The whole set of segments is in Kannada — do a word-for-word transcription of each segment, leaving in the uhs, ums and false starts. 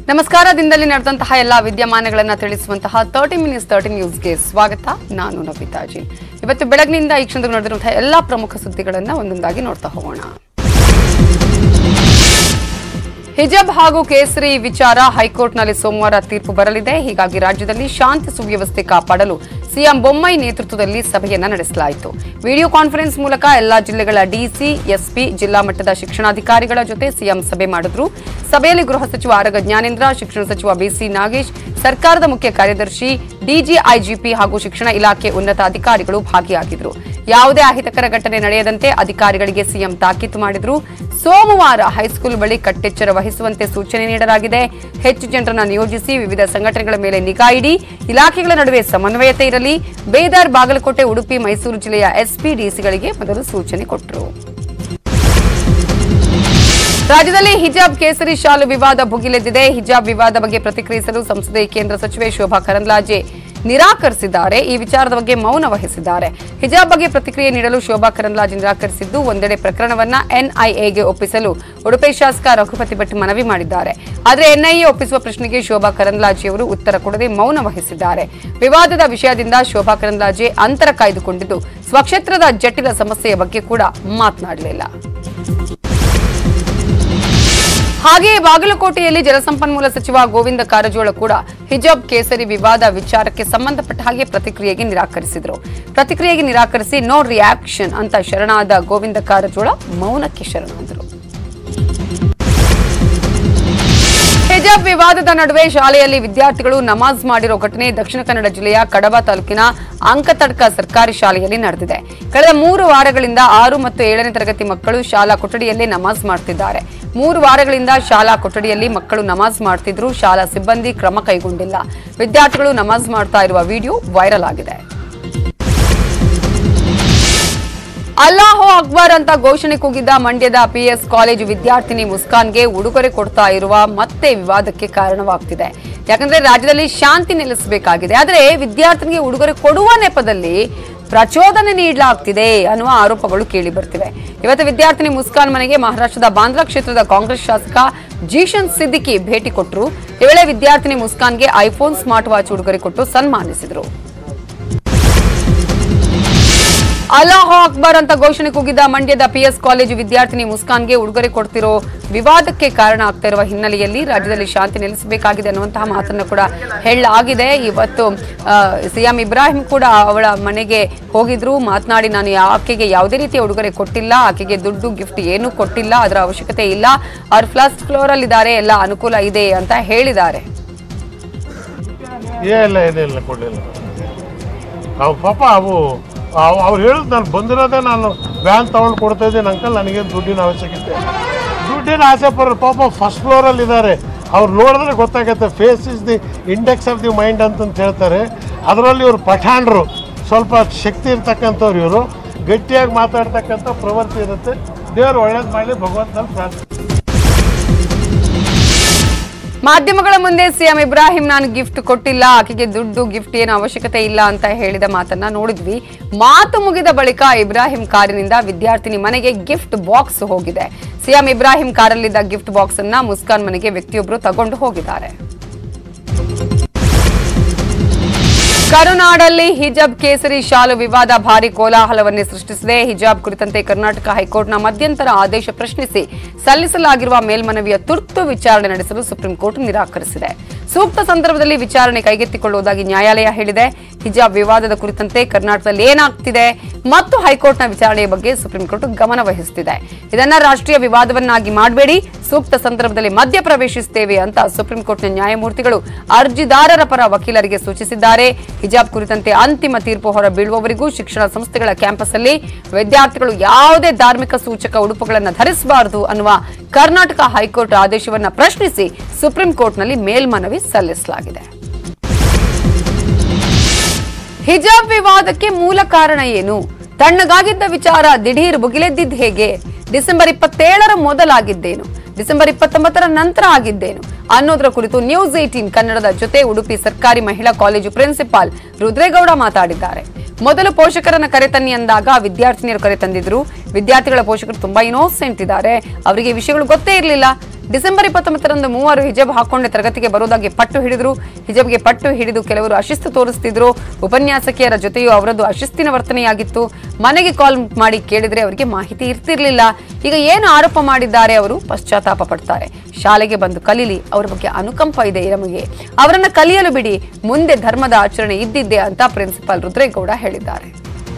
ನಮಸ್ಕಾರ ದಿನದಲ್ಲಿ ನಡೆದಂತಹ ಎಲ್ಲ ವಿದ್ಯಮಾನಗಳನ್ನು ತಿಳಿಸುವಂತಹ ಮೂವತ್ತು ಮಿನಿಟ್ಸ್ ಮೂವತ್ತು ನ್ಯೂಸ್ಗೆ ಸ್ವಾಗತ. ನಾನು ನವಿತಾ ಜಿ. ಇವತ್ತು ಬೆಳಗಿನಿಂದ ಈ ಕ್ಷಣದಲ್ಲಿ ನಡೆದಿರುವಂತಹ ಎಲ್ಲಾ ಪ್ರಮುಖ ಸುದ್ದಿಗಳನ್ನು ಒಂದೊಂದಾಗಿ ನೋಡ್ತಾ ಹೋಗೋಣ. ಹಿಜಾಬ್ ಹಾಗೂ ಕೇಸರಿ ವಿಚಾರ ಹೈಕೋರ್ಟ್ನಲ್ಲಿ ಸೋಮವಾರ ತೀರ್ಪು ಬರಲಿದೆ. ಹೀಗಾಗಿ ರಾಜ್ಯದಲ್ಲಿ ಶಾಂತಿ ಸುವ್ಯವಸ್ಥೆ ಕಾಪಾಡಲು ಸಿಎಂ ಬೊಮ್ಮಾಯಿ ನೇತೃತ್ವದಲ್ಲಿ ಸಭೆಯನ್ನ ನಡೆಸಲಾಯಿತು. ವಿಡಿಯೋ ಕಾನ್ಫರೆನ್ಸ್ ಮೂಲಕ ಎಲ್ಲಾ ಜಿಲ್ಲೆಗಳ ಡಿಸಿ, ಎಸ್ಪಿ, ಜಿಲ್ಲಾ ಮಟ್ಟದ ಶಿಕ್ಷಣಾಧಿಕಾರಿಗಳ ಜೊತೆ ಸಿಎಂ ಸಭೆ ಮಾಡಿದ್ರು. ಸಭೆಯಲ್ಲಿ ಗೃಹ ಸಚಿವ ಆರಗ ಜ್ಞಾನೇಂದ್ರ, ಶಿಕ್ಷಣ ಸಚಿವ ಬಿಸಿ ನಾಗೇಶ್, ಸರ್ಕಾರದ ಮುಖ್ಯ ಕಾರ್ಯದರ್ಶಿ, ಡಿಜಿ, ಐಜಿಪಿ ಹಾಗೂ ಶಿಕ್ಷಣ ಇಲಾಖೆ ಉನ್ನತ ಅಧಿಕಾರಿಗಳು ಭಾಗಿಯಾಗಿದ್ದರು. ಯಾವುದೇ ಅಹಿತಕರ ಘಟನೆ ನಡೆಯದಂತೆ ಅಧಿಕಾರಿಗಳಿಗೆ ಸಿಎಂ ತಾಕೀತು ಮಾಡಿದ್ರು. ಸೋಮವಾರ ಹೈಸ್ಕೂಲ್ ಬಳಿ ಕಟ್ಟೆಚ್ಚರ ವಹಿಸುವಂತೆ ಸೂಚನೆ ನೀಡಲಾಗಿದೆ. ಹೆಚ್ಚು ಜನರನ್ನು ನಿಯೋಜಿಸಿ ವಿವಿಧ ಸಂಘಟನೆಗಳ ಮೇಲೆ ನಿಗಾ ಇಡಿ, ಇಲಾಖೆಗಳ ನಡುವೆ ಸಮನ್ವಯತೆ ಇರಲಿ. ಬೀದರ್, ಬಾಗಲಕೋಟೆ, ಉಡುಪಿ, ಮೈಸೂರು ಜಿಲ್ಲೆಯ ಎಸ್ಪಿ, ಡಿಸಿಗಳಿಗೆ ಮೊದಲು ಸೂಚನೆ ಕೊಟ್ಟರು. ರಾಜ್ಯದಲ್ಲಿ ಹಿಜಾಬ್ ಕೇಸರಿ ಶಾಲು ವಿವಾದ ಭುಗಿಲೆದ್ದಿದೆ. ಹಿಜಾಬ್ ವಿವಾದ ಬಗ್ಗೆ ಪ್ರತಿಕ್ರಿಯಿಸಲು ಸಂಸದೆ ಕೇಂದ್ರ ಸಚಿವೆ ಶೋಭಾ ಕರಂದ್ಲಾಜೆ ನಿರಾಕರಿಸಿದ್ದಾರೆ. ಈ ವಿಚಾರದ ಬಗ್ಗೆ ಮೌನ ವಹಿಸಿದ್ದಾರೆ. ಹಿಜಾಬ್ ಬಗ್ಗೆ ಪ್ರತಿಕ್ರಿಯೆ ನೀಡಲು ಶೋಭಾ ಕರಂದ್ಲಾಜೆ ನಿರಾಕರಿಸಿದ್ದು, ಒಂದೆಡೆ ಪ್ರಕರಣವನ್ನ ಎನ್ಐಎಗೆ ಒಪ್ಪಿಸಲು ಉಡುಪಿ ಶಾಸಕ ರಘುಪತಿ ಭಟ್ ಮನವಿ ಮಾಡಿದ್ದಾರೆ. ಆದರೆ ಎನ್ಐಎ ಒಪ್ಪಿಸುವ ಪ್ರಶ್ನೆಗೆ ಶೋಭಾ ಕರಂದ್ಲಾಜೆಯವರು ಉತ್ತರ ಕೊಡದೆ ಮೌನ ವಹಿಸಿದ್ದಾರೆ. ವಿವಾದದ ವಿಷಯದಿಂದ ಶೋಭಾ ಕರಂದ್ಲಾಜೆ ಅಂತರ ಕಾಯ್ದುಕೊಂಡಿದ್ದು, ಸ್ವಕ್ಷೇತ್ರದ ಜಟಿಲ ಸಮಸ್ಯೆಯ ಬಗ್ಗೆ ಕೂಡ ಮಾತನಾಡಲಿಲ್ಲ. ಹಾಗೆಯೇ ಬಾಗಲಕೋಟೆಯಲ್ಲಿ ಜಲಸಂಪನ್ಮೂಲ ಸಚಿವ ಗೋವಿಂದ ಕಾರಜೋಳ ಕೂಡ ಹಿಜಾಬ್ ಕೇಸರಿ ವಿವಾದ ವಿಚಾರಕ್ಕೆ ಸಂಬಂಧಪಟ್ಟ ಹಾಗೆ ಪ್ರತಿಕ್ರಿಯೆಗೆ ನಿರಾಕರಿಸಿದರು. ಪ್ರತಿಕ್ರಿಯೆಗೆ ನಿರಾಕರಿಸಿ ನೋ ರಿಯಾಕ್ಷನ್ ಅಂತ ಶರಣಾದ ಗೋವಿಂದ ಕಾರಜೋಳ ಮೌನಕ್ಕೆ ಶರಣಾದರು. ಹಿಜಾಬ್ ವಿವಾದದ ನಡುವೆ ಶಾಲೆಯಲ್ಲಿ ವಿದ್ಯಾರ್ಥಿಗಳು ನಮಾಜ್ ಮಾಡಿರೋ ಘಟನೆ ದಕ್ಷಿಣ ಕನ್ನಡ ಜಿಲ್ಲೆಯ ಕಡಬ ತಾಲೂಕಿನ ಅಂಕತಡ್ಕ ಸರ್ಕಾರಿ ಶಾಲೆಯಲ್ಲಿ ನಡೆದಿದೆ. ಕಳೆದ ಮೂರು ವಾರಗಳಿಂದ ಆರು ಮತ್ತು ಏಳನೇ ತರಗತಿ ಮಕ್ಕಳು ಶಾಲಾ ಕೊಠಡಿಯಲ್ಲೇ ನಮಾಜ್ ಮಾಡ್ತಿದ್ದಾರೆ. ಮೂರು ವಾರಗಳಿಂದ ಶಾಲಾ ಕೊಠಡಿಯಲ್ಲಿ ಮಕ್ಕಳು ನಮಾಜ್ ಮಾಡ್ತಿದ್ರು. ಶಾಲಾ ಸಿಬ್ಬಂದಿ ಕ್ರಮ ಕೈಗೊಂಡಿಲ್ಲ. ವಿದ್ಯಾರ್ಥಿಗಳು ನಮಾಜ್ ಮಾಡ್ತಾ ಇರುವ ವಿಡಿಯೋ ವೈರಲ್ ಆಗಿದೆ. ಅಲ್ಲಾಹೋ ಅಕ್ಬರ್ ಅಂತ ಘೋಷಣೆ ಕೂಗಿದ್ದ ಮಂಡ್ಯದ ಪಿಎಸ್ ಕಾಲೇಜು ವಿದ್ಯಾರ್ಥಿನಿ ಮುಸ್ಕಾನ್ಗೆ ಉಡುಗೊರೆ ಕೊಡ್ತಾ ಇರುವ ಮತ್ತೆ ವಿವಾದಕ್ಕೆ ಕಾರಣವಾಗ್ತಿದೆ. ಯಾಕಂದ್ರೆ ರಾಜ್ಯದಲ್ಲಿ ಶಾಂತಿ ನೆಲೆಸಬೇಕಾಗಿದೆ, ಆದರೆ ವಿದ್ಯಾರ್ಥಿನಿಗೆ ಉಡುಗೊರೆ ಕೊಡುವ ನೆಪದಲ್ಲಿ ಪ್ರಚೋದನೆ ನೀಡಲಾಗ್ತಿದೆ ಅನ್ನುವ ಆರೋಪಗಳು ಕೇಳಿ ಬರ್ತಿವೆ. ಇವತ್ತು ವಿದ್ಯಾರ್ಥಿನಿ ಮುಸ್ಕಾನ್ ಮನೆಗೆ ಮಹಾರಾಷ್ಟ್ರದ ಬಾಂದ್ರಾ ಕ್ಷೇತ್ರದ ಕಾಂಗ್ರೆಸ್ ಶಾಸಕ ಜೀಶನ್ ಸಿದ್ದಿಕಿ ಭೇಟಿ ಕೊಟ್ಟರು. ಈ ವೇಳೆ ವಿದ್ಯಾರ್ಥಿನಿ ಮುಸ್ಕಾನ್ಗೆ ಐಫೋನ್ ಸ್ಮಾರ್ಟ್ ವಾಚ್ ಉಡುಗೊರೆ ಕೊಟ್ಟು ಸನ್ಮಾನಿಸಿದರು. ಅಲ್ಲಾಹೋ ಅಕ್ಬರ್ ಅಂತ ಘೋಷಣೆ ಕೂಗಿದ್ದ ಮಂಡ್ಯದ ಪಿಎಸ್ ಕಾಲೇಜು ವಿದ್ಯಾರ್ಥಿನಿ ಮುಸ್ಕಾನ್ಗೆ ಉಡುಗೊರೆ ಕೊಡ್ತಿರೋ ವಿವಾದಕ್ಕೆ ಕಾರಣ ಆಗ್ತಾ ಇರುವ ಹಿನ್ನೆಲೆಯಲ್ಲಿ ರಾಜ್ಯದಲ್ಲಿ ಶಾಂತಿ ನೆಲೆಸಬೇಕಾಗಿದೆ ಅನ್ನುವಂತಹ ಮಾತನ್ನು ಕೂಡ ಹೇಳಲಾಗಿದೆ. ಇವತ್ತು ಸಿಎಂ ಇಬ್ರಾಹಿಂ ಕೂಡ ಅವಳ ಮನೆಗೆ ಹೋಗಿದ್ರು. ಮಾತನಾಡಿ, ನಾನು ಆಕೆಗೆ ಯಾವುದೇ ರೀತಿಯ ಉಡುಗೊರೆ ಕೊಟ್ಟಿಲ್ಲ, ಆಕೆಗೆ ದುಡ್ಡು ಗಿಫ್ಟ್ ಏನೂ ಕೊಟ್ಟಿಲ್ಲ, ಅದರ ಅವಶ್ಯಕತೆ ಇಲ್ಲ, ಅವ್ರು ಫಸ್ಟ್ ಫ್ಲೋರ್ ಅಲ್ಲಿ ಇದ್ದಾರೆ, ಎಲ್ಲ ಅನುಕೂಲ ಇದೆ ಅಂತ ಹೇಳಿದ್ದಾರೆ. ಪಾಪ ಅವು ಅವ್ರು ಹೇಳಿದ್ ನಾನು ಬಂದಿರೋದೇ ನಾನು ವ್ಯಾನ್ ತಗೊಂಡು ಕೊಡ್ತಾ ಇದ್ದೀನಿ ಅಂಕಲ್, ನನಗೇನು ದುಡ್ಡಿನ ಅವಶ್ಯಕತೆ, ದುಡ್ಡಿನ ಆಸೆ ಪಡೋರು ಪಾಪ ಫಸ್ಟ್ ಫ್ಲೋರಲ್ಲಿ ಇದ್ದಾರೆ. ಅವ್ರು ನೋಡಿದ್ರೆ ಗೊತ್ತಾಗುತ್ತೆ. Face is the index of the mind ಅಂತಂತ ಹೇಳ್ತಾರೆ. ಅದರಲ್ಲಿ ಇವರು ಪಠಾಣರು, ಸ್ವಲ್ಪ ಶಕ್ತಿ ಇರ್ತಕ್ಕಂಥವ್ರು, ಇವರು ಗಟ್ಟಿಯಾಗಿ ಮಾತಾಡ್ತಕ್ಕಂಥ ಪ್ರವೃತ್ತಿ ಇರುತ್ತೆ. ದೇವರು ಒಳ್ಳೇದು ಮಾಡಲಿ, ಭಗವಂತನಲ್ಲಿ ಪ್ರಾರ್ಥನೆ. ಮಾಧ್ಯಮಗಳ ಮುಂದೆ ಸಿಎಂ ಇಬ್ರಾಹಿಂ ನಾನು ಗಿಫ್ಟ್ ಕೊಟ್ಟಿಲ್ಲ, ಆಕೆಗೆ ದುಡ್ಡು ಗಿಫ್ಟ್ ಏನು ಅವಶ್ಯಕತೆ ಇಲ್ಲ ಅಂತ ಹೇಳಿದ ಮಾತನ್ನ ನೋಡಿದ್ವಿ. ಮಾತು ಮುಗಿದ ಬಳಿಕ ಇಬ್ರಾಹಿಂ ಕಾರಿನಿಂದ ವಿದ್ಯಾರ್ಥಿನಿ ಮನೆಗೆ ಗಿಫ್ಟ್ ಬಾಕ್ಸ್ ಹೋಗಿದೆ. ಸಿಎಂ ಇಬ್ರಾಹಿಂ ಕಾರಲ್ಲಿದ್ದ ಗಿಫ್ಟ್ ಬಾಕ್ಸ್ ಅನ್ನ ಮುಸ್ಕಾನ್ ಮನೆಗೆ ವ್ಯಕ್ತಿಯೊಬ್ಬರು ತಗೊಂಡು ಹೋಗಿದ್ದಾರೆ. ಕರುನಾಡಲ್ಲಿ ಹಿಜಾಬ್ ಕೇಸರಿ ಶಾಲು ವಿವಾದ ಭಾರಿ ಕೋಲಾಹಲವನ್ನೇ ಸೃಷ್ಟಿಸಿದೆ. ಹಿಜಾಬ್ ಕುರಿತಂತೆ ಕರ್ನಾಟಕ ಹೈಕೋರ್ಟ್ನ ಮಧ್ಯಂತರ ಆದೇಶ ಪ್ರಶ್ನಿಸಿ ಸಲ್ಲಿಸಲಾಗಿರುವ ಮೇಲ್ಮನವಿಯ ತುರ್ತು ವಿಚಾರಣೆ ನಡೆಸಲು ಸುಪ್ರೀಂ ಕೋರ್ಟ್ ನಿರಾಕರಿಸಿದೆ. ಸೂಕ್ತ ಸಂದರ್ಭದಲ್ಲಿ ವಿಚಾರಣೆ ಕೈಗೆತ್ತಿಕೊಳ್ಳುವುದಾಗಿ ನ್ಯಾಯಾಲಯ ಹೇಳಿದೆ. ಹಿಜಾಬ್ ವಿವಾದದ ಕುರಿತಂತೆ ಕರ್ನಾಟಕದಲ್ಲಿ ಏನಾಗ್ತಿದೆ ಮತ್ತು ಹೈಕೋರ್ಟ್ನ ವಿಚಾರಣೆಯ ಬಗ್ಗೆ ಸುಪ್ರೀಂ ಕೋರ್ಟ್ ಗಮನ ವಹಿಸುತ್ತಿದೆ. ಇದನ್ನ ರಾಷ್ಟ್ರೀಯ ವಿವಾದವನ್ನಾಗಿ ಮಾಡಬೇಡಿ, ಸೂಕ್ತ ಸಂದರ್ಭದಲ್ಲಿ ಮಧ್ಯ ಪ್ರವೇಶಿಸುತ್ತೇವೆ ಅಂತ ಸುಪ್ರೀಂ ಕೋರ್ಟ್ನ ನ್ಯಾಯಮೂರ್ತಿಗಳು ಅರ್ಜಿದಾರರ ಪರ ವಕೀಲರಿಗೆ ಸೂಚಿಸಿದ್ದಾರೆ. ಹಿಜಾಬ್ ಕುರಿತಂತೆ ಅಂತಿಮ ತೀರ್ಪು ಹೊರ ಬೀಳುವವರೆಗೂ ಶಿಕ್ಷಣ ಸಂಸ್ಥೆಗಳ ಕ್ಯಾಂಪಸ್ ಅಲ್ಲಿ ವಿದ್ಯಾರ್ಥಿಗಳು ಯಾವುದೇ ಧಾರ್ಮಿಕ ಸೂಚಕ ಉಡುಪುಗಳನ್ನು ಧರಿಸಬಾರದು ಅನ್ನುವ ಕರ್ನಾಟಕ ಹೈಕೋರ್ಟ್ ಆದೇಶವನ್ನು ಪ್ರಶ್ನಿಸಿ ಸುಪ್ರೀಂ ಕೋರ್ಟ್ನಲ್ಲಿ ಮೇಲ್ಮನವಿ ಸಲ್ಲಿಸಲಾಗಿದೆ. ಹಿಜಾಬ್ ವಿವಾದಕ್ಕೆ ಮೂಲ ಕಾರಣ ಏನು? ತಣ್ಣಗಾಗಿದ್ದ ವಿಚಾರ ದಿಢೀರ್ ಭುಗಿಲೆದ್ದಿದ್ದು ಹೇಗೆ? ಡಿಸೆಂಬರ್ ಇಪ್ಪತ್ತೇಳರ ಮೊದಲಾಗಿದ್ದೇನು? ಡಿಸೆಂಬರ್ ಇಪ್ಪತ್ತೊಂಬತ್ತರ ನಂತರ ಆಗಿದ್ದೇನು ಅನ್ನೋದರ ಕುರಿತು ನ್ಯೂಸ್ ಏಟೀನ್ ಕನ್ನಡದ ಜೊತೆ ಉಡುಪಿ ಸರ್ಕಾರಿ ಮಹಿಳಾ ಕಾಲೇಜು ಪ್ರಿನ್ಸಿಪಾಲ್ ರುದ್ರೇಗೌಡ ಮಾತಾಡಿದ್ದಾರೆ. ಮೊದಲು ಪೋಷಕರನ್ನ ಕರೆತನ್ನಿ ಅಂದಾಗ ವಿದ್ಯಾರ್ಥಿನಿಯರು ಕರೆತಂದಿದ್ರು. ವಿದ್ಯಾರ್ಥಿಗಳ ಪೋಷಕರು ತುಂಬಾ ಇನೋಸೆಂಟ್ ಇದ್ದಾರೆ, ಅವರಿಗೆ ವಿಷಯಗಳು ಗೊತ್ತೇ ಇರಲಿಲ್ಲ. ಡಿಸೆಂಬರ್ ಇಪ್ಪತ್ತೊಂಬತ್ತರಂದು ಮೂವರು ಹಿಜಾಬ್ ಹಾಕೊಂಡೆ ತರಗತಿಗೆ ಬರುವುದಾಗಿ ಪಟ್ಟು ಹಿಡಿದ್ರು. ಹಿಜಾಬ್ಗೆ ಪಟ್ಟು ಹಿಡಿದು ಕೆಲವರು ಅಶಿಸ್ತು ತೋರಿಸ್ತಿದ್ರು. ಉಪನ್ಯಾಸಕಿಯರ ಜೊತೆಯೂ ಅವರದ್ದು ಅಶಿಸ್ತಿನ ವರ್ತನೆಯಾಗಿತ್ತು. ಮನೆಗೆ ಕಾಲ್ ಮಾಡಿ ಕೇಳಿದ್ರೆ ಅವರಿಗೆ ಮಾಹಿತಿ ಇರ್ತಿರ್ಲಿಲ್ಲ. ಈಗ ಏನು ಆರೋಪ ಮಾಡಿದ್ದಾರೆ ಅವರು ಪಶ್ಚಾತ್ತಾಪ ಪಡ್ತಾರೆ. ಶಾಲೆಗೆ ಬಂದು ಕಲೀಲಿ, ಅವರ ಬಗ್ಗೆ ಅನುಕಂಪ ಇದೆ ನಮಗೆ, ಅವರನ್ನ ಕಲಿಯಲು ಬಿಡಿ, ಮುಂದೆ ಧರ್ಮದ ಆಚರಣೆ ಇದ್ದಿದ್ದೆ ಅಂತ ಪ್ರಿನ್ಸಿಪಾಲ್ ರುದ್ರೇಗೌಡ ಹೇಳಿದ್ದಾರೆ.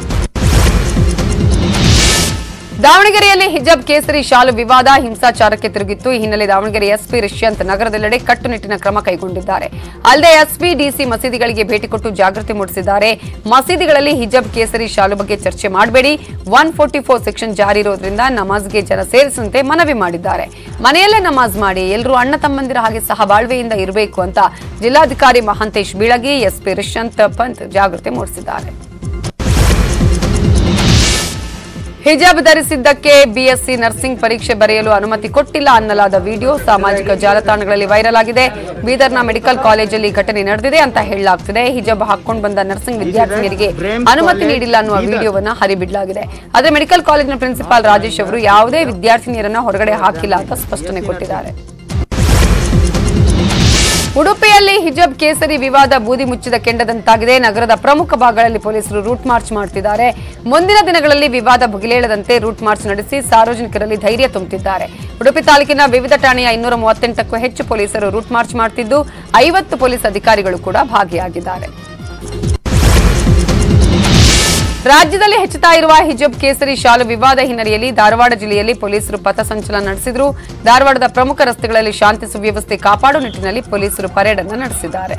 ದಾವಣಗೆರೆಯಲ್ಲಿ ಹಿಜಾಬ್ ಕೇಸರಿ ಶಾಲು ವಿವಾದ ಹಿಂಸಾಚಾರಕ್ಕೆ ತಿರುಗಿತ್ತು. ಈ ಹಿನ್ನೆಲೆ ದಾವಣಗೆರೆ ಎಸ್ಪಿ ರಿಷ್ಯಂತ್ ನಗರದೆಲ್ಲೆಡೆ ಕಟ್ಟುನಿಟ್ಟಿನ ಕ್ರಮ ಕೈಗೊಂಡಿದ್ದಾರೆ. ಅಲ್ಲದೆ ಎಸ್ಪಿ ಡಿಸಿ ಮಸೀದಿಗಳಿಗೆ ಭೇಟಿ ಕೊಟ್ಟು ಜಾಗೃತಿ ಮೂಡಿಸಿದ್ದಾರೆ. ಮಸೀದಿಗಳಲ್ಲಿ ಹಿಜಾಬ್ ಕೇಸರಿ ಶಾಲು ಬಗ್ಗೆ ಚರ್ಚೆ ಮಾಡಬೇಡಿ, ಒನ್ ಫೋರ್ಟಿ ಫೋರ್ ಸೆಕ್ಷನ್ ಜಾರಿ ಇರೋದ್ರಿಂದ ನಮಾಜ್ಗೆ ಜನ ಸೇರಿಸಂತೆ ಮನವಿ ಮಾಡಿದ್ದಾರೆ. ಮನೆಯಲ್ಲೇ ನಮಾಜ್ ಮಾಡಿ, ಎಲ್ಲರೂ ಅಣ್ಣ ತಮ್ಮಂದಿರ ಹಾಗೆ ಸಹಬಾಳ್ವೆಯಿಂದ ಇರಬೇಕು ಅಂತ ಜಿಲ್ಲಾಧಿಕಾರಿ ಮಹಾಂತೇಶ್ ಬೀಳಗಿ, ಎಸ್ಪಿ ರಿಷ್ಯಂತ್ ಪಂತ್ ಜಾಗೃತಿ ಮೂಡಿಸಿದ್ದಾರೆ. ಹಿಜಾಬ್ ಧರಿಸಿದ್ದಕ್ಕೆ ಬಿಎಸ್ಸಿ ನರ್ಸಿಂಗ್ ಪರೀಕ್ಷೆ ಬರೆಯಲು ಅನುಮತಿ ಕೊಟ್ಟಿಲ್ಲ ಅನ್ನಲಾದ ವಿಡಿಯೋ ಸಾಮಾಜಿಕ ಜಾಲತಾಣಗಳಲ್ಲಿ ವೈರಲ್ ಆಗಿದೆ. ಬೀದರ್ನ ಮೆಡಿಕಲ್ ಕಾಲೇಜಲ್ಲಿ ಘಟನೆ ನಡೆದಿದೆ ಅಂತ ಹೇಳಲಾಗ್ತಿದೆ. ಹಿಜಾಬ್ ಹಾಕೊಂಡು ಬಂದ ನರ್ಸಿಂಗ್ ವಿದ್ಯಾರ್ಥಿನಿಯರಿಗೆ ಅನುಮತಿ ನೀಡಿಲ್ಲ ಅನ್ನುವ ವಿಡಿಯೋವನ್ನ ಹರಿಬಿಡಲಾಗಿದೆ. ಆದರೆ ಮೆಡಿಕಲ್ ಕಾಲೇಜಿನ ಪ್ರಿನ್ಸಿಪಾಲ್ ರಾಜೇಶ್ ಅವರು ಯಾವುದೇ ವಿದ್ಯಾರ್ಥಿನಿಯರನ್ನ ಹೊರಗಡೆ ಹಾಕಿಲ್ಲ ಅಂತ ಸ್ಪಷ್ಟನೆ ಕೊಟ್ಟಿದ್ದಾರೆ. ಉಡುಪಿಯಲ್ಲಿ ಹಿಜಾಬ್ ಕೇಸರಿ ವಿವಾದ ಬೂದಿ ಮುಚ್ಚಿದ ಕೆಂಡದಂತಾಗಿದೆ. ನಗರದ ಪ್ರಮುಖ ಭಾಗಗಳಲ್ಲಿ ಪೊಲೀಸರು ರೂಟ್ ಮಾರ್ಚ್ ಮಾಡುತ್ತಿದ್ದಾರೆ. ಮುಂದಿನ ದಿನಗಳಲ್ಲಿ ವಿವಾದ ಭುಗಿಲೇಳದಂತೆ ರೂಟ್ ಮಾರ್ಚ್ ನಡೆಸಿ ಸಾರ್ವಜನಿಕರಲ್ಲಿ ಧೈರ್ಯ ತುಂಬುತ್ತಿದ್ದಾರೆ. ಉಡುಪಿ ತಾಲೂಕಿನ ವಿವಿಧ ಠಾಣೆಯ ಇನ್ನೂರ ಮೂವತ್ತೆಂಟಕ್ಕೂ ಹೆಚ್ಚು ಪೊಲೀಸರು ರೂಟ್ ಮಾರ್ಚ್ ಮಾಡುತ್ತಿದ್ದು, ಐವತ್ತು ಪೊಲೀಸ್ ಅಧಿಕಾರಿಗಳು ಕೂಡ ಭಾಗಿಯಾಗಿದ್ದಾರೆ. ರಾಜ್ಯದಲ್ಲಿ ಹೆಚ್ಚುತ್ತಾ ಇರುವ ಹಿಜಾಬ್ ಕೇಸರಿ ಶಾಲು ವಿವಾದ ಹಿನ್ನೆಲೆಯಲ್ಲಿ ಧಾರವಾಡ ಜಿಲ್ಲೆಯಲ್ಲಿ ಪೊಲೀಸರು ಪಥಸಂಚಲನ ನಡೆಸಿದರು. ಧಾರವಾಡದ ಪ್ರಮುಖ ರಸ್ತೆಗಳಲ್ಲಿ ಶಾಂತಿ ಸುವ್ಯವಸ್ಥೆ ಕಾಪಾಡುವ ನಿಟ್ಟಿನಲ್ಲಿ ಪೊಲೀಸರು ಪರೇಡ್ ಅನ್ನು ನಡೆಸಿದ್ದಾರೆ.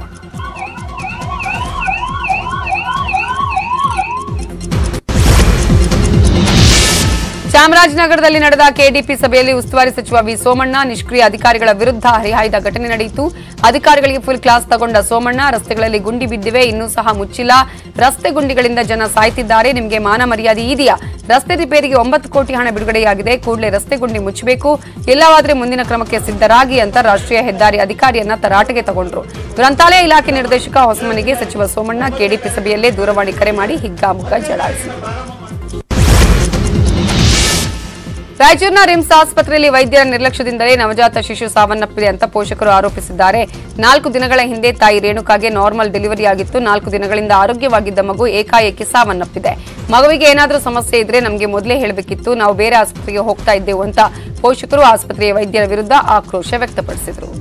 ಚಾಮರಾಜನಗರದಲ್ಲಿ ನಡೆದ ಕೆಡಿಪಿ ಸಭೆಯಲ್ಲಿ ಉಸ್ತುವಾರಿ ಸಚಿವ ವಿ ಸೋಮಣ್ಣ ನಿಷ್ಕ್ರಿಯ ಅಧಿಕಾರಿಗಳ ವಿರುದ್ಧ ಹರಿಹಾಯ್ದ ಘಟನೆ ನಡೆಯಿತು. ಅಧಿಕಾರಿಗಳಿಗೆ ಫುಲ್ ಕ್ಲಾಸ್ ತಗೊಂಡ ಸೋಮಣ್ಣ, ರಸ್ತೆಗಳಲ್ಲಿ ಗುಂಡಿ ಬಿದ್ದಿವೆ, ಇನ್ನೂ ಸಹ ಮುಚ್ಚಿಲ್ಲ, ರಸ್ತೆ ಗುಂಡಿಗಳಿಂದ ಜನ ಸಾಯ್ತಿದ್ದಾರೆ, ನಿಮಗೆ ಮಾನ ಮರ್ಯಾದೆ ಇದೆಯಾ? ರಸ್ತೆ ರಿಪೇರಿಗೆ ಒಂಬತ್ತು ಕೋಟಿ ಹಣ ಬಿಡುಗಡೆಯಾಗಿದೆ, ಕೂಡಲೇ ರಸ್ತೆ ಗುಂಡಿ ಮುಚ್ಚಬೇಕು, ಇಲ್ಲವಾದರೆ ಮುಂದಿನ ಕ್ರಮಕ್ಕೆ ಸಿದ್ಧರಾಗಿ ಅಂತ ರಾಷ್ಟ್ರೀಯ ಹೆದ್ದಾರಿ ಅಧಿಕಾರಿಯನ್ನ ತರಾಟೆಗೆ ತಗೊಂಡ್ರು. ಗ್ರಂಥಾಲಯ ಇಲಾಖೆ ನಿರ್ದೇಶಕ ಹೊಸಮನಿಗೆ ಸಚಿವ ಸೋಮಣ್ಣ ಕೆಡಿಪಿ ಸಭೆಯಲ್ಲೇ ದೂರವಾಣಿ ಕರೆ ಮಾಡಿ ಹಿಗ್ಗಾಮುಗ್ಗಾ ಜಡಾಯಿಸಿದರು. ರಾಯಚೂರಿನ ರಿಮ್ಸ್ ಆಸ್ಪತ್ರೆಯಲ್ಲಿ ವೈದ್ಯರ ನಿರ್ಲಕ್ಷ್ಯದಿಂದಲೇ ನವಜಾತ ಶಿಶು ಸಾವನ್ನಪ್ಪಿದೆ ಅಂತ ಪೋಷಕರು ಆರೋಪಿಸಿದ್ದಾರೆ. ನಾಲ್ಕು ದಿನಗಳ ಹಿಂದೆ ತಾಯಿ ರೇಣುಕಾಗೆ ನಾರ್ಮಲ್ ಡೆಲಿವರಿ ಆಗಿತ್ತು. ನಾಲ್ಕು ದಿನಗಳಿಂದ ಆರೋಗ್ಯವಾಗಿದ್ದ ಮಗು ಏಕಾಏಕಿ ಸಾವನ್ನಪ್ಪಿದೆ. ಮಗುವಿಗೆ ಏನಾದರೂ ಸಮಸ್ಯೆ ಇದ್ರೆ ನಮಗೆ ಮೊದಲೇ ಹೇಳಬೇಕಿತ್ತು, ನಾವು ಬೇರೆ ಆಸ್ಪತ್ರೆಗೆ ಹೋಗ್ತಾ ಇದ್ದೆವು ಅಂತ ಪೋಷಕರು ಆಸ್ಪತ್ರೆಯ ವೈದ್ಯರ ವಿರುದ್ಧ ಆಕ್ರೋಶ ವ್ಯಕ್ತಪಡಿಸಿದರು.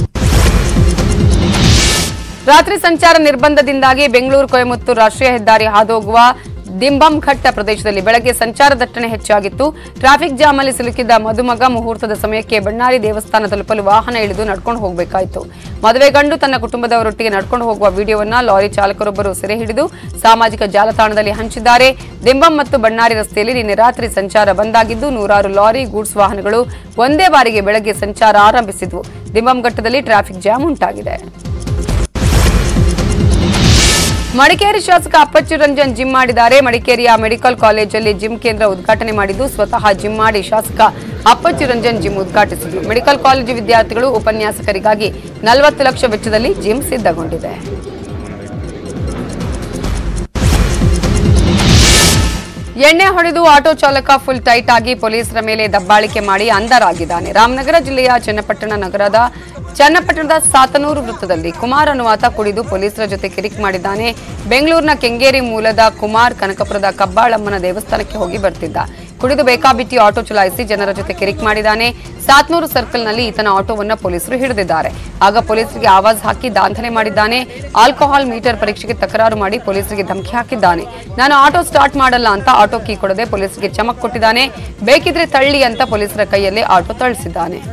ರಾತ್ರಿ ಸಂಚಾರ ನಿರ್ಬಂಧದಿಂದಾಗಿ ಬೆಂಗಳೂರು ಕೊಯಮತ್ತೂರು ರಾಷ್ಟ್ರೀಯ ಹೆದ್ದಾರಿ ಹಾದುಹೋಗುವ ದಿಂಬಂಘಟ್ಟ ಪ್ರದೇಶದಲ್ಲಿ ಬೆಳಗ್ಗೆ ಸಂಚಾರ ದಟ್ಟಣೆ ಹೆಚ್ಚಾಗಿತ್ತು. ಟ್ರಾಫಿಕ್ ಜಾಮ್ ಅಲ್ಲಿ ಸಿಲುಕಿದ್ದ ಮದುಮಗ ಮುಹೂರ್ತದ ಸಮಯಕ್ಕೆ ಬಣ್ಣಾರಿ ದೇವಸ್ಥಾನ ತಲುಪಲು ವಾಹನ ಇಳಿದು ನಡ್ಕೊಂಡು ಹೋಗಬೇಕಾಯಿತು. ಮದುವೆ ಗಂಡು ತನ್ನ ಕುಟುಂಬದವರೊಟ್ಟಿಗೆ ನಡ್ಕೊಂಡು ಹೋಗುವ ವಿಡಿಯೋವನ್ನ ಲಾರಿ ಚಾಲಕರೊಬ್ಬರು ಸೆರೆ ಹಿಡಿದು ಸಾಮಾಜಿಕ ಜಾಲತಾಣದಲ್ಲಿ ಹಂಚಿದ್ದಾರೆ. ದಿಂಬಂ ಮತ್ತು ಬಣ್ಣಾರಿ ರಸ್ತೆಯಲ್ಲಿ ನಿನ್ನೆ ರಾತ್ರಿ ಸಂಚಾರ ಬಂದಾಗಿದ್ದು ನೂರಾರು ಲಾರಿ, ಗೂಡ್ಸ್ ವಾಹನಗಳು ಒಂದೇ ಬಾರಿಗೆ ಬೆಳಗ್ಗೆ ಸಂಚಾರ ಆರಂಭಿಸಿದ್ವು. ದಿಂಬಂಘಟ್ಟದಲ್ಲಿ ಟ್ರಾಫಿಕ್ ಜಾಮ್ ಉಂಟಾಗಿದೆ. ಮಡಿಕೇರಿ ಶಾಸಕ ಅಪ್ಪಚ್ಚು ರಂಜನ್ ಜಿಮ್ ಮಾಡಿದ್ದಾರೆ. ಮಡಿಕೇರಿಯ ಮೆಡಿಕಲ್ ಕಾಲೇಜಲ್ಲಿ ಜಿಮ್ ಕೇಂದ್ರ ಉದ್ಘಾಟನೆ ಮಾಡಿದ್ದು ಸ್ವತಃ ಜಿಮ್ ಮಾಡಿ ಶಾಸಕ ಅಪ್ಪಚ್ಚು ರಂಜನ್ ಜಿಮ್ ಉದ್ಘಾಟಿಸಿದರು. ಮೆಡಿಕಲ್ ಕಾಲೇಜು ವಿದ್ಯಾರ್ಥಿಗಳು, ಉಪನ್ಯಾಸಕರಿಗಾಗಿ ನಲವತ್ತು ಲಕ್ಷ ವೆಚ್ಚದಲ್ಲಿ ಜಿಮ್ ಸಿದ್ಧಗೊಂಡಿದೆ. ಎಣ್ಣೆ ಹೊಡೆದು ಆಟೋ ಚಾಲಕ ಫುಲ್ ಟೈಟ್ ಆಗಿ ಪೊಲೀಸರ ಮೇಲೆ ದಬ್ಬಾಳಿಕೆ ಮಾಡಿ ಅಂಧರಾಗಿದ್ದಾನೆ. ರಾಮನಗರ ಜಿಲ್ಲೆಯ ಚನ್ನಪಟ್ಟಣ ನಗರದ ಚನ್ನಪಟ್ಟಣದ ಸಾತನೂರು ವೃತ್ತದಲ್ಲಿ ಕುಮಾರ್ ಅನ್ನುವಾತ ಕುಡಿದು ಪೊಲೀಸರ ಜೊತೆ ಕಿರಿಕ್ ಮಾಡಿದ್ದಾನೆ. ಬೆಂಗಳೂರಿನ ಕೆಂಗೇರಿ ಮೂಲದ ಕುಮಾರ್ ಕನಕಪುರದ ಕಬ್ಬಾಳಮ್ಮನ ದೇವಸ್ಥಾನಕ್ಕೆ ಹೋಗಿ ಬರ್ತಿದ್ದ. ಕುಡಿದು ಬೇಕಾಬಿಟ್ಟಿ ಆಟೋ ಚಲಾಯಿಸಿ ಜನರ ಜೊತೆ ಕಿರಿಕ್ ಮಾಡಿದ್ದಾನೆ. ಸಾತ್ನೂರು ಸರ್ಕಲ್ನಲ್ಲಿ ಈತನ ಆಟೋವನ್ನ ಪೊಲೀಸರು ಹಿಡಿದಿದ್ದಾರೆ. ಆಗ ಪೊಲೀಸರಿಗೆ ಆವಾಜ್ ಹಾಕಿ ದಾಂಧಲೆ ಮಾಡಿದ್ದಾನೆ. ಆಲ್ಕೋಹಾಲ್ ಮೀಟರ್ ಪರೀಕ್ಷೆಗೆ ತಕರಾರು ಮಾಡಿ ಪೊಲೀಸರಿಗೆ ಧಮಕಿ ಹಾಕಿದ್ದಾನೆ. ನಾನು ಆಟೋ ಸ್ಟಾರ್ಟ್ ಮಾಡಲ್ಲ ಅಂತ ಆಟೋ ಕೀ ಕೊಡದೆ ಪೊಲೀಸರಿಗೆ ಚಮಕ್ ಕೊಟ್ಟಿದ್ದಾನೆ. ಬೇಕಿದ್ರೆ ತಳ್ಳಿ ಅಂತ ಪೊಲೀಸರ ಕೈಯಲ್ಲೇ ಆಟೋ ತಳ್ಳಿಸಿದ್ದಾನೆ.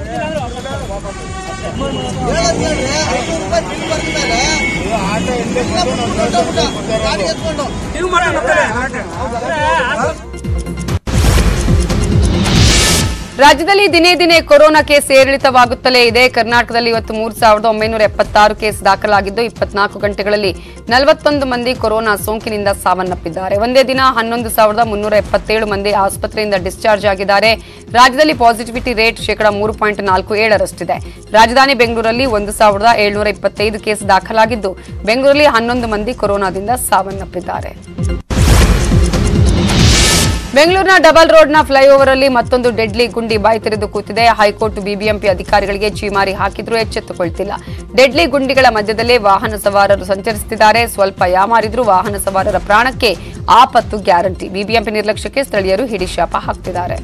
ರಾಜ್ಯದಲ್ಲಿ ದಿನೇ ದಿನೇ ಕೊರೋನಾ ಕೇಸ್ ಏರಿಳಿತವಾಗುತ್ತಲೇ ಇದೆ. ಕರ್ನಾಟಕದಲ್ಲಿ ಇವತ್ತು ಮೂರು ಸಾವಿರದ ಒಂಬೈನೂರ ಎಪ್ಪತ್ತಾರು ಕೇಸ್ ದಾಖಲಾಗಿದ್ದು ಇಪ್ಪತ್ನಾಲ್ಕು ಗಂಟೆಗಳಲ್ಲಿ ನಲವತ್ತೊಂದು ಮಂದಿ ಕೊರೋನಾ ಸೋಂಕಿನಿಂದ ಸಾವನ್ನಪ್ಪಿದ್ದಾರೆ. ಒಂದೇ ದಿನ ಹನ್ನೊಂದು ಸಾವಿರದ ಮುನ್ನೂರ ಎಪ್ಪತ್ತೇಳು ಮಂದಿ ಆಸ್ಪತ್ರೆಯಿಂದ ಡಿಸ್ಚಾರ್ಜ್ ಆಗಿದ್ದಾರೆ. ರಾಜ್ಯದಲ್ಲಿ ಪಾಸಿಟಿವಿಟಿ ರೇಟ್ ಶೇಕಡಾ ಮೂರು ಪಾಯಿಂಟ್ ನಾಲ್ಕು ಏಳರಷ್ಟಿದೆ. ರಾಜಧಾನಿ ಬೆಂಗಳೂರಲ್ಲಿ ಒಂದು ಸಾವಿರದ ಏಳ್ನೂರ ಇಪ್ಪತ್ತೈದು ಕೇಸ್ ದಾಖಲಾಗಿದ್ದು ಬೆಂಗಳೂರಲ್ಲಿ ಹನ್ನೊಂದು ಮಂದಿ ಕೊರೋನಾದಿಂದ ಸಾವನ್ನಪ್ಪಿದ್ದಾರೆ. ಬೆಂಗಳೂರಿನ ಡಬಲ್ ರೋಡ್ನ ಫ್ಲೈಓವರ್ ಅಲ್ಲಿ ಮತ್ತೊಂದು ಡೆಡ್ಲಿ ಗುಂಡಿ ಬಾಯಿ ತೆರೆದು ಕೂತಿದೆ. ಹೈಕೋರ್ಟ್ ಬಿಬಿಎಂಪಿ ಅಧಿಕಾರಿಗಳಿಗೆ ಚೀಮಾರಿ ಹಾಕಿದ್ರೂ ಎಚ್ಚೆತ್ತುಕೊಳ್ತಿಲ್ಲ. ಡೆಡ್ಲಿ ಗುಂಡಿಗಳ ಮಧ್ಯದಲ್ಲೇ ವಾಹನ ಸವಾರರು ಸಂಚರಿಸುತ್ತಿದ್ದಾರೆ. ಸ್ವಲ್ಪ ಯಾಮಾರಿದ್ರೂ ವಾಹನ ಸವಾರರ ಪ್ರಾಣಕ್ಕೆ ಆಪತ್ತು ಗ್ಯಾರಂಟಿ. ಬಿಬಿಎಂಪಿ ನಿರ್ಲಕ್ಷ್ಯಕ್ಕೆ ಸ್ಥಳೀಯರು ಹಿಡಿಶಾಪ ಹಾಕ್ತಿದ್ದಾರೆ.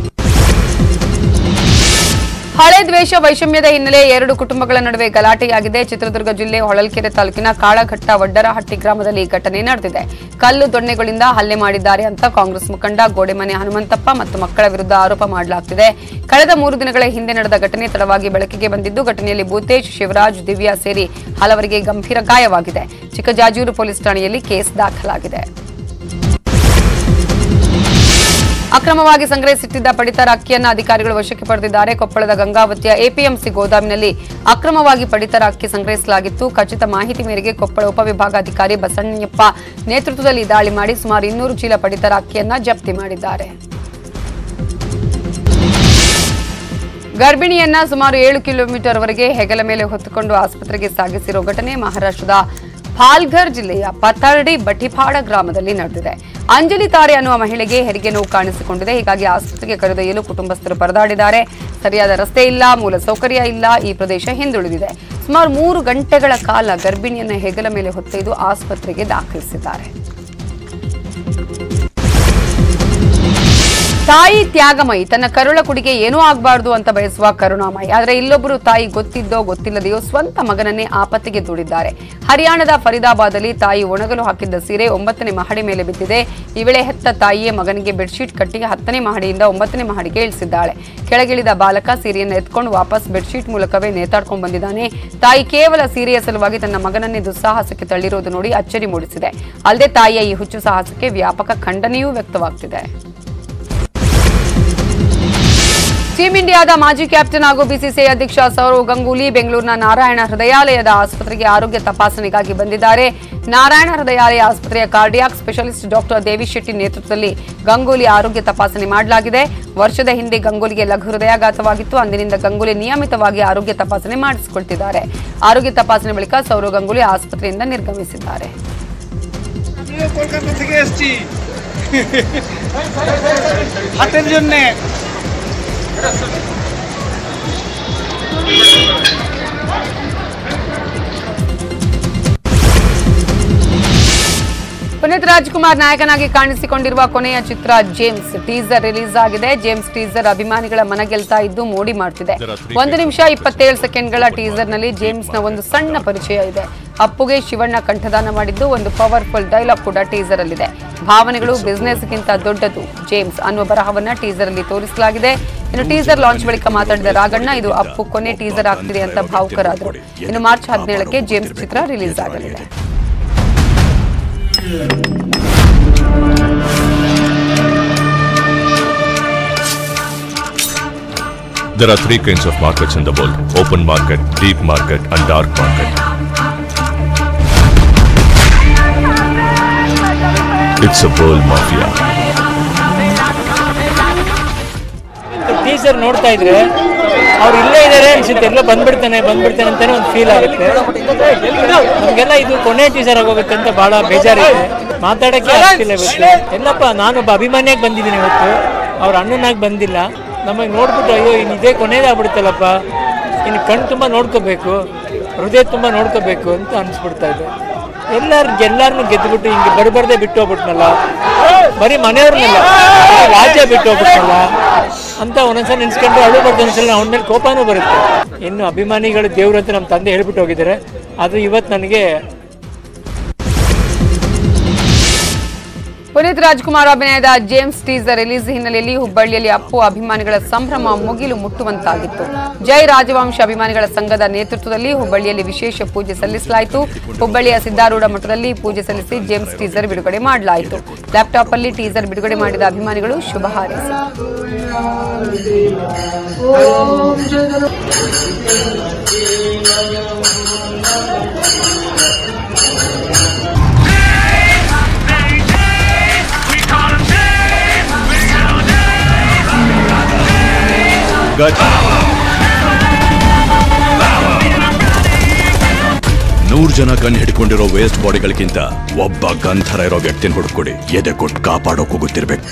ಹಳೆ ದ್ವೇಷ ವೈಷಮ್ಯದ ಹಿನ್ನೆಲೆ ಎರಡು ಕುಟುಂಬಗಳ ನಡುವೆ ಗಲಾಟೆಯಾಗಿದೆ. ಚಿತ್ರದುರ್ಗ ಜಿಲ್ಲೆ ಹೊಳಲ್ಕೆರೆ ತಾಲೂಕಿನ ಕಾಳಘಟ್ಟ ವಡ್ಡರಹಟ್ಟಿ ಗ್ರಾಮದಲ್ಲಿ ಘಟನೆ ನಡೆದಿದೆ. ಕಲ್ಲು ದೊಣ್ಣೆಗಳಿಂದ ಹಲ್ಲೆ ಮಾಡಿದ್ದಾರೆ ಅಂತ ಕಾಂಗ್ರೆಸ್ ಮುಖಂಡ ಗೋಡೆಮನೆ ಹನುಮಂತಪ್ಪ ಮತ್ತು ಮಕ್ಕಳ ವಿರುದ್ಧ ಆರೋಪ ಮಾಡಲಾಗುತ್ತಿದೆ. ಕಳೆದ ಮೂರು ದಿನಗಳ ಹಿಂದೆ ನಡೆದ ಘಟನೆ ತಡವಾಗಿ ಬೆಳಕಿಗೆ ಬಂದಿದ್ದು, ಘಟನೆಯಲ್ಲಿ ಭೂತೇಶ್, ಶಿವರಾಜ್, ದಿವ್ಯಾ ಸೇರಿ ಹಲವರಿಗೆ ಗಂಭೀರ ಗಾಯವಾಗಿದೆ. ಚಿಕ್ಕಜಾಜೂರು ಪೊಲೀಸ್ ಠಾಣೆಯಲ್ಲಿ ಕೇಸ್ ದಾಖಲಾಗಿದೆ. ಅಕ್ರಮವಾಗಿ ಸಂಗ್ರಹಿಸಿಟ್ಟಿದ್ದ ಪಡಿತರ ಅಕ್ಕಿಯನ್ನು ಅಧಿಕಾರಿಗಳು ವಶಕ್ಕೆ ಪಡೆದಿದ್ದಾರೆ. ಕೊಪ್ಪಳದ ಗಂಗಾವತಿಯ ಎಪಿಎಂಸಿ ಗೋದಾಮಿನಲ್ಲಿ ಅಕ್ರಮವಾಗಿ ಪಡಿತರ ಅಕ್ಕಿ ಸಂಗ್ರಹಿಸಲಾಗಿತ್ತು. ಖಚಿತ ಮಾಹಿತಿ ಮೇರೆಗೆ ಕೊಪ್ಪಳ ಉಪವಿಭಾಗಾಧಿಕಾರಿ ಬಸಣ್ಣಪ್ಪ ನೇತೃತ್ವದಲ್ಲಿ ದಾಳಿ ಮಾಡಿ ಸುಮಾರು ಇನ್ನೂರು ಚೀಲ ಪಡಿತರ ಅಕ್ಕಿಯನ್ನು ಜಪ್ತಿ ಮಾಡಿದ್ದಾರೆ. ಗರ್ಭಿಣಿಯನ್ನ ಸುಮಾರು ಏಳು ಕಿಲೋಮೀಟರ್ ವರೆಗೆ ಹೆಗಲ ಮೇಲೆ ಹೊತ್ತುಕೊಂಡು ಆಸ್ಪತ್ರೆಗೆ ಸಾಗಿಸಿರೋ ಘಟನೆ ಮಹಾರಾಷ್ಟ್ರದ ಪಾಲ್ಘರ್ ಜಿಲ್ಲೆಯ ಪತರ್ಡಿ ಬಟಿಪಾಡ ಗ್ರಾಮದಲ್ಲಿ ನಡೆದಿದೆ. ಅಂಜಲಿ ತಾರೆ ಅನ್ನುವ ಮಹಿಳೆಗೆ ಹೆರಿಗೆ ನೋವು ಕಾಣಿಸಿಕೊಂಡಿದೆ. ಹೀಗಾಗಿ ಆಸ್ಪತ್ರೆಗೆ ಕರೆದೊಯ್ಯಲು ಕುಟುಂಬಸ್ಥರು ಪರದಾಡಿದ್ದಾರೆ. ಸರಿಯಾದ ರಸ್ತೆ ಇಲ್ಲ, ಮೂಲ ಸೌಕರ್ಯ ಇಲ್ಲ, ಈ ಪ್ರದೇಶ ಹಿಂದುಳಿದಿದೆ. ಸುಮಾರು ಮೂರು ಗಂಟೆಗಳ ಕಾಲ ಗರ್ಭಿಣಿಯನ್ನು ಹೆಗಲ ಮೇಲೆ ಹೊತ್ತೊಯ್ದು ಆಸ್ಪತ್ರೆಗೆ ದಾಖಲಿಸಿದ್ದಾರೆ. ತಾಯಿ ತ್ಯಾಗಮಯಿ, ತನ್ನ ಕರುಳ ಕುಡಿಗೆ ಏನೂ ಆಗಬಾರದು ಅಂತ ಬಯಸುವ ಕರುಣಾಮಯಿ. ಆದರೆ ಇಲ್ಲೊಬ್ಬರು ತಾಯಿ ಗೊತ್ತಿದ್ದೋ ಗೊತ್ತಿಲ್ಲದೆಯೋ ಸ್ವಂತ ಮಗನನ್ನೇ ಆಪತ್ತಿಗೆ ದೂಡಿದ್ದಾರೆ. ಹರಿಯಾಣದ ಫರೀದಾಬಾದಲ್ಲಿ ತಾಯಿ ಒಣಗಲು ಹಾಕಿದ್ದ ಸೀರೆ ಒಂಬತ್ತನೇ ಮಹಡಿ ಮೇಲೆ ಬಿದ್ದಿದೆ. ಈ ವೇಳೆ ಹೆತ್ತ ತಾಯಿಯೇ ಮಗನಿಗೆ ಬೆಡ್ಶೀಟ್ ಕಟ್ಟಿ ಹತ್ತನೇ ಮಹಡಿಯಿಂದ ಒಂಬತ್ತನೇ ಮಹಡಿಗೆ ಇಳಿಸಿದ್ದಾಳೆ. ಕೆಳಗಿಳಿದ ಬಾಲಕ ಸೀರೆಯನ್ನು ಎತ್ಕೊಂಡು ವಾಪಸ್ ಬೆಡ್ಶೀಟ್ ಮೂಲಕವೇ ನೇತಾಡ್ಕೊಂಡು ಬಂದಿದ್ದಾನೆ. ತಾಯಿ ಕೇವಲ ಸೀರೆಯ ಸಲುವಾಗಿ ತನ್ನ ಮಗನನ್ನೇ ದುಸ್ಸಾಹಸಕ್ಕೆ ತಳ್ಳಿರೋದು ನೋಡಿ ಅಚ್ಚರಿ ಮೂಡಿಸಿದೆ. ಅಲ್ಲದೆ ತಾಯಿಯ ಈ ಹುಚ್ಚು ಸಾಹಸಕ್ಕೆ ವ್ಯಾಪಕ ಖಂಡನೆಯೂ ವ್ಯಕ್ತವಾಗ್ತಿದೆ. ಟೀಂ ಇಂಡಿಯಾದ ಮಾಜಿ ಕ್ಯಾಪ್ಟನ್ ಹಾಗೂ ಬಿಸಿಸಿಐ ಅಧ್ಯಕ್ಷ ಸೌರವ್ ಗಂಗೂಲಿ ಬೆಂಗಳೂರಿನ ನಾರಾಯಣ ಹೃದಯಾಲಯದ ಆಸ್ಪತ್ರೆಗೆ ಆರೋಗ್ಯ ತಪಾಸಣೆಗಾಗಿ ಬಂದಿದ್ದಾರೆ. ನಾರಾಯಣ ಹೃದಯಾಲಯ ಆಸ್ಪತ್ರೆಯ cardiac specialist doctor Devi Shetty ನೇತೃತ್ವದಲ್ಲಿ ಗಂಗೂಲಿ ಆರೋಗ್ಯ ತಪಾಸಣೆ ಮಾಡಲಾಗಿದೆ. ವರ್ಷದ ಹಿಂದೆ ಗಂಗೂಲಿಗೆ ಲಘು ಹೃದಯಾಘಾತವಾಗಿತ್ತು. ಅಂದಿನಿಂದ ಗಂಗೂಲಿ ನಿಯಮಿತವಾಗಿ ಆರೋಗ್ಯ ತಪಾಸಣೆ ಮಾಡಿಸಿಕೊಳ್ತಿದ್ದಾರೆ. ಆರೋಗ್ಯ ತಪಾಸಣೆ ಬಳಿಕ ಸೌರವ್ ಗಂಗೂಲಿ ಆಸ್ಪತ್ರೆಯಿಂದ ನಿರ್ಗಮಿಸಿದ್ದಾರೆ. ಪುನೀತ್ ರಾಜ್ಕುಮಾರ್ ನಾಯಕನಾಗಿ ಕಾಣಿಸಿಕೊಂಡಿರುವ ಕೊನೆಯ ಚಿತ್ರ ಜೇಮ್ಸ್ ಟೀಸರ್ ರಿಲೀಸ್ ಆಗಿದೆ. ಜೇಮ್ಸ್ ಟೀಸರ್ ಅಭಿಮಾನಿಗಳ ಮನ ಗೆಲ್ತಾ ಇದ್ದು ಮೋಡಿ ಮಾಡ್ತಿದೆ. ಒಂದು ನಿಮಿಷ ಇಪ್ಪತ್ತೇಳು ಸೆಕೆಂಡ್ಗಳ ಟೀಸರ್ ನಲ್ಲಿ ಜೇಮ್ಸ್ ನ ಒಂದು ಸಣ್ಣ ಪರಿಚಯ ಇದೆ. ಅಪ್ಪುಗೆ ಶಿವಣ್ಣ ಕಂಠದಾನ ಮಾಡಿದ್ದು ಒಂದು ಪವರ್ಫುಲ್ ಡೈಲಾಗ್ ಕೂಡ ಟೀಸರ್ ಅಲ್ಲಿದೆ. ಭಾವನೆಗಳು ಬಿಸಿನೆಸ್ಗಿಂತ ದೊಡ್ಡದು ಜೇಮ್ಸ್ ಅನ್ನುವ ಬರಹವನ್ನ ಟೀಸರ್ ಅಲ್ಲಿ ತೋರಿಸಲಾಗಿದೆ. ಇನ್ನು ಟೀಸರ್ ಲಾಂಚ್ ಬಳಿಕ ಮಾತಾಡಿದ ರಾಘಣ್ಣ, ಇದು ಅಪ್ಪು ಕೊನೆ ಟೀಸರ್ ಆಗ್ತಿದೆ ಅಂತ ಭಾವುಕರಾದರು. ಇನ್ನು ಮಾರ್ಚ್ ಹದಿನೇಳಕ್ಕೆ ಜೇಮ್ಸ್ ಚಿತ್ರ ರಿಲೀಸ್ ಆಗಲಿದೆ. There are three kinds of markets in the world: open market, deep market, and dark market. It's a world mafia. Teaser ನೋಡ್ತಾ ಇದ್ರೆ ಅವ್ರು ಇಲ್ಲೇ ಇದ್ದಾರೆ ಅನ್ಸುತ್ತೆ, ಎಲ್ಲ ಬಂದ್ಬಿಡ್ತಾನೆ ಬಂದ್ಬಿಡ್ತಾನೆ ಅಂತಾನೆ ಒಂದು ಫೀಲ್ ಆಗುತ್ತೆ. ನಮಗೆಲ್ಲ ಇದು ಕೊನೆ ಟೀಸರ್ ಆಗೋಗುತ್ತೆ ಅಂತ ಬಹಳ ಬೇಜಾರಿದೆ. ಮಾತಾಡಕ್ಕೆ ಆಗ್ತಿಲ್ಲ ಇವತ್ತು. ಎಲ್ಲಪ್ಪ ನಾನೊಬ್ಬ ಅಭಿಮಾನಿಯಾಗಿ ಬಂದಿದ್ದೀನಿ ಇವತ್ತು, ಅವ್ರ ಅಣ್ಣನಾಗಿ ಬಂದಿಲ್ಲ. ನಮಗೆ ನೋಡ್ಬಿಟ್ಟು ಅಯ್ಯೋ ಇನ್ನು ಇದೇ ಕೊನೆಯದಾಗ್ಬಿಡುತ್ತಲ್ಲಪ್ಪ, ಇನ್ನು ಕಣ್ಣು ತುಂಬ ನೋಡ್ಕೋಬೇಕು, ಹೃದಯ ತುಂಬ ನೋಡ್ಕೋಬೇಕು ಅಂತ ಅನಿಸ್ಬಿಡ್ತಾ ಇದೆ. ಎಲ್ಲರೂ ಎಲ್ಲರನ್ನೂ ಗೆದ್ದುಬಿಟ್ಟು ಹಿಂಗೆ ಬರಬಾರ್ದೇ ಬಿಟ್ಟು ಹೋಗ್ಬಿಟ್ನಲ್ಲ, ಬರೀ ಮನೆಯವ್ರನ್ನೆಲ್ಲ ರಾಜ್ಯ ಬಿಟ್ಟು ಹೋಗ್ಬಿಟ್ನಲ್ಲ ಅಂತ ಒಂದೊಂದ್ಸಲ ನೆನ್ಸ್ಕೊಂಡ್ರೆ ಅಳು ಬರ್ದು ಒಂದ್ಸಲ ಅವನ ಮೇಲೆ ಕೋಪನೂ ಬರುತ್ತೆ. ಇನ್ನು ಅಭಿಮಾನಿಗಳು ದೇವ್ರು ಅಂತ ನಮ್ಮ ತಂದೆ ಹೇಳ್ಬಿಟ್ಟು ಹೋಗಿದ್ದಾರೆ. ಅದು ಇವತ್ತು ನನಗೆ ಪುನೀತ್ ರಾಜ್ಕುಮಾರ್ ಅಭಿನಯದ ಜೇಮ್ಸ್ ಟೀಸರ್ ರಿಲೀಸ್ ಹಿನ್ನೆಲೆಯಲ್ಲಿ ಹುಬ್ಬಳ್ಳಿಯಲ್ಲಿ ಅಪ್ಪು ಅಭಿಮಾನಿಗಳ ಸಂಭ್ರಮ ಮುಗಿಲು ಮುಟ್ಟುವಂತಾಗಿತ್ತು. ಜೈ ರಾಜವಂಶ ಅಭಿಮಾನಿಗಳ ಸಂಘದ ನೇತೃತ್ವದಲ್ಲಿ ಹುಬ್ಬಳ್ಳಿಯಲ್ಲಿ ವಿಶೇಷ ಪೂಜೆ ಸಲ್ಲಿಸಲಾಯಿತು. ಹುಬ್ಬಳ್ಳಿಯ ಸಿದ್ದಾರೂಢ ಮಠದಲ್ಲಿ ಪೂಜೆ ಸಲ್ಲಿಸಿ ಜೇಮ್ಸ್ ಟೀಸರ್ ಬಿಡುಗಡೆ ಮಾಡಲಾಯಿತು. ಲ್ಯಾಪ್ಟಾಪ್ ಅಲ್ಲಿ ಟೀಸರ್ ಬಿಡುಗಡೆ ಮಾಡಿದ ಅಭಿಮಾನಿಗಳು ಶುಭ ಹಾರೈಸಿದರು. ನೂರ ನೂರ್ ಜನ ಗನ್ ಹಿಡ್ಕೊಂಡಿರೋ ವೇಸ್ಟ್ ಬಾಡಿಗಳಿಗಿಂತ ಒಬ್ಬ ಗನ್ ಥರ ಇರೋ ವ್ಯಕ್ತಿನ ಹುಡ್ಕೊಡಿ, ಎದೆ ಕೊಟ್ಟು ಕಾಪಾಡೋಕು ಗೊತ್ತಿರ್ಬೇಕು.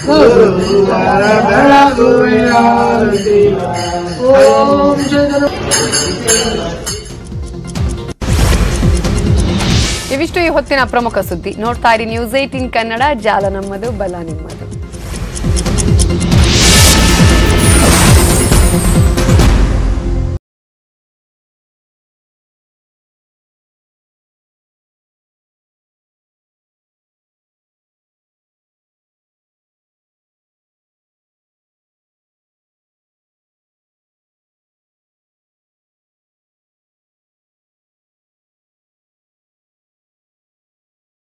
ಇವಿಷ್ಟು ಈ ಹೊತ್ತಿನ ಪ್ರಮುಖ ಸುದ್ದಿ. ನೋಡ್ತಾ ಇರಿ ನ್ಯೂಸ್ ಏಟೀನ್ ಕನ್ನಡ, ಜಾಲ ನಮ್ಮದು, ಬಲ ನಿಮ್ಮದು.